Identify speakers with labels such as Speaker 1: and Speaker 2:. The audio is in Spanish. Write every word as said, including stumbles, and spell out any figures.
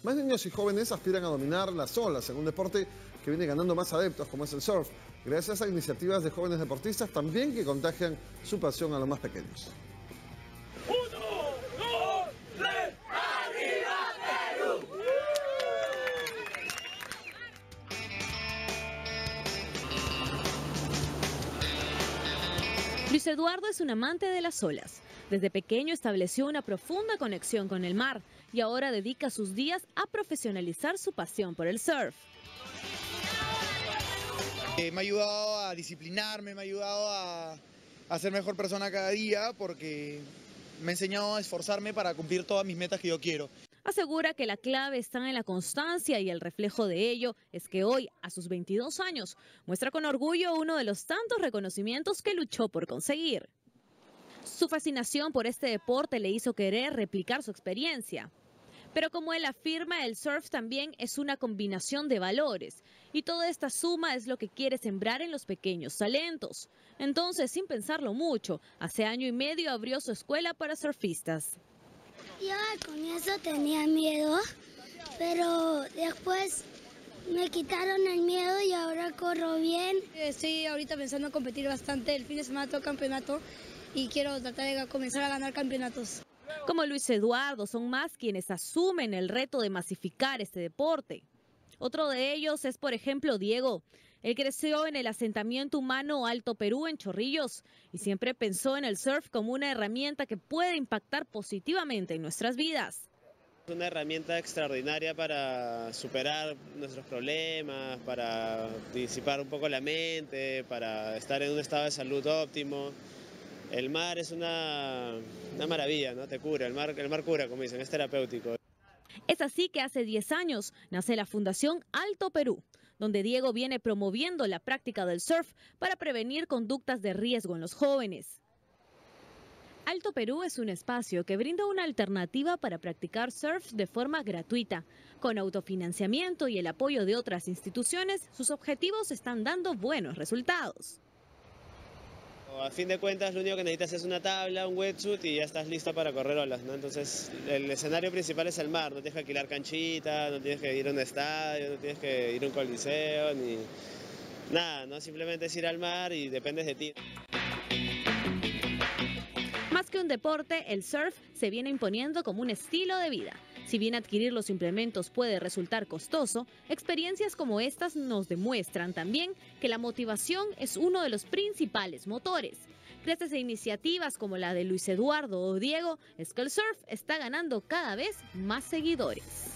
Speaker 1: Más niños y jóvenes aspiran a dominar las olas en un deporte que viene ganando más adeptos, como es el surf, gracias a iniciativas de jóvenes deportistas también que contagian su pasión a los más pequeños.
Speaker 2: Uno, dos, tres, ¡arriba Perú!
Speaker 3: Luis Eduardo es un amante de las olas. Desde pequeño estableció una profunda conexión con el mar y ahora dedica sus días a profesionalizar su pasión por el surf.
Speaker 4: Eh, me ha ayudado a disciplinarme, me ha ayudado a, a ser mejor persona cada día porque me ha enseñado a esforzarme para cumplir todas mis metas que yo quiero.
Speaker 3: Asegura que la clave está en la constancia y el reflejo de ello es que hoy, a sus veintidós años, muestra con orgullo uno de los tantos reconocimientos que luchó por conseguir. Su fascinación por este deporte le hizo querer replicar su experiencia. Pero como él afirma, el surf también es una combinación de valores y toda esta suma es lo que quiere sembrar en los pequeños talentos. Entonces, sin pensarlo mucho, hace año y medio abrió su escuela para surfistas.
Speaker 5: Yo al comienzo tenía miedo, pero después me quitaron el miedo y ahora corro bien.
Speaker 6: Estoy ahorita pensando en competir bastante, el fin de semana tengo campeonato y quiero tratar de comenzar a ganar campeonatos.
Speaker 3: Como Luis Eduardo, son más quienes asumen el reto de masificar este deporte. Otro de ellos es, por ejemplo, Diego. Él creció en el asentamiento humano Alto Perú en Chorrillos y siempre pensó en el surf como una herramienta que puede impactar positivamente en nuestras vidas.
Speaker 7: Es una herramienta extraordinaria para superar nuestros problemas, para disipar un poco la mente, para estar en un estado de salud óptimo. El mar es una, una maravilla, ¿no? Te cura, el mar, el mar cura, como dicen, es terapéutico.
Speaker 3: Es así que hace diez años nace la Fundación Alto Perú, donde Diego viene promoviendo la práctica del surf para prevenir conductas de riesgo en los jóvenes. Alto Perú es un espacio que brinda una alternativa para practicar surf de forma gratuita. Con autofinanciamiento y el apoyo de otras instituciones, sus objetivos están dando buenos resultados.
Speaker 7: A fin de cuentas, lo único que necesitas es una tabla, un wetsuit y ya estás listo para correr olas, ¿no? Entonces, el escenario principal es el mar, no tienes que alquilar canchitas, no tienes que ir a un estadio, no tienes que ir a un coliseo, ni nada, ¿no? Simplemente es ir al mar y dependes de ti.
Speaker 3: Más que un deporte, el surf se viene imponiendo como un estilo de vida. Si bien adquirir los implementos puede resultar costoso, experiencias como estas nos demuestran también que la motivación es uno de los principales motores. Gracias a iniciativas como la de Luis Eduardo o Diego, es que el surf está ganando cada vez más seguidores.